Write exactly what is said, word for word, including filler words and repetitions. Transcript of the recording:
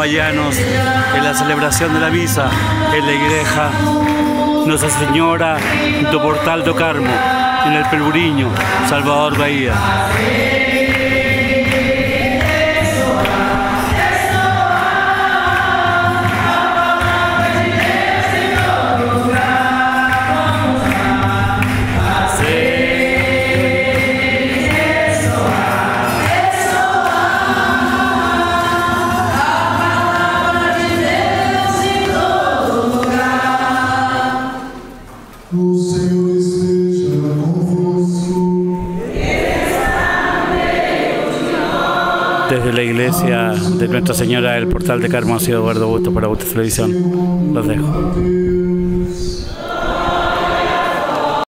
Bayanos, en la celebración de la misa en la iglesia Nuestra Señora do Portal do Carmo, en el Peluriño, Salvador Bahía. Desde la iglesia de Nuestra Señora del Portal de Carmo ha sido Eduardo Busto para Busto Televisión. Los dejo.